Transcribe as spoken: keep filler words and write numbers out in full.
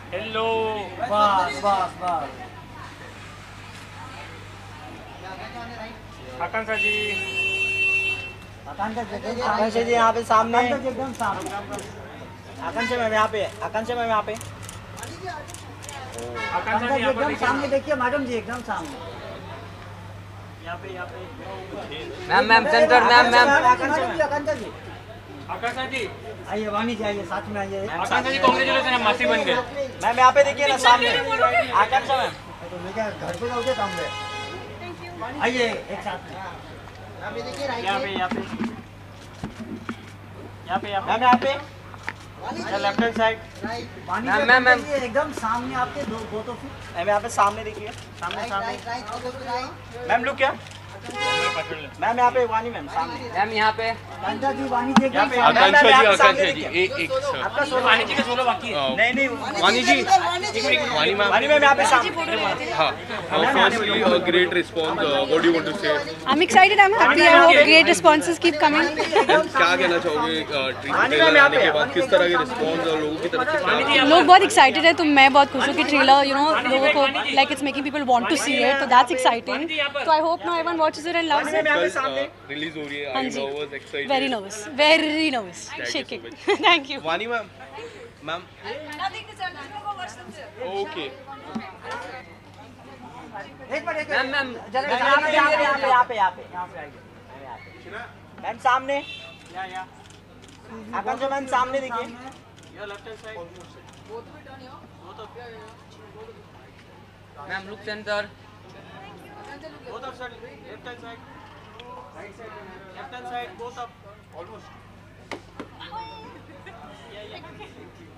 Hello. बस बस बस। आकांक्षा जी। आकांक्षा जी आकांक्षा जी यहाँ पे सामने। आकांक्षा जी एकदम सामने। आकांक्षा मैम यहाँ पे। आकांक्षा मैम यहाँ पे। आकांक्षा जी एकदम सामने देखिए मैडम जी एकदम सामने। यहाँ पे यहाँ पे। Ma'am ma'am centre ma'am ma'am. Akanksha ji Akanksha ji Akanksha ji आइए, वाणी जी आइए, साथ में आइए। आकांक्षा जी कांग्रेचुलेशन, हम मासी बन गए। मैम यहाँ पे देखिए ना सामने। आकांक्षा मैम तो मैं क्या घर पे जाओगे सामने? आइए एक साथ में। यहाँ पे यहाँ पे यहाँ पे यहाँ पे यहाँ पे left hand side. Ma'am ma'am ma'am एकदम सामने आपके दो दो तो फिर मैम यहाँ पे सामने देखिए। सामने सामने मैम लुक क्या मैम यहाँ पे वानी मैम सामने। मैम यहाँ पे आकांक्षा जी वाणी जी यहाँ एकदम पे सामने। आकांक्षा जी आकांक्षा जी एक एक सर आपका सोलो वाणी जी का सोलो बाकी है। नहीं नहीं वानी जी वानी मैम वानी मैम यहाँ पे सामने। हाँ firstly great response what do want to say I'm excited. I'm happy. I hope great responses keep coming. क्या कहना चाहोगे ट्रेलर आने के बाद किस तरह के रिस्पॉन्स और लोगों की तरफ से क्या लोग बहुत एक्साइटेड है, तो मैं बहुत खुश हूँ कि ट्रेलर यू नो लोगों को like it's making people want to see it, तो दैट्स एक्साइटिंग। तो I hope now everyone watches it and loves it. Release हो रही है? हाँ आई जी, nervous excited? Very nervous, very nervous, shaking. Thank you. Vani ma'am ma'am okay एक minute एक मैम मैम यहाँ पे यहाँ पे यहाँ पे यहाँ पे यहाँ पे यहाँ पे आइए मैम सामने। आकांक्षा मैम सामने देखिए। Ma'am look centre. Both of side, left hand side, right side, left hand side, both up, almost. Yeah, yeah.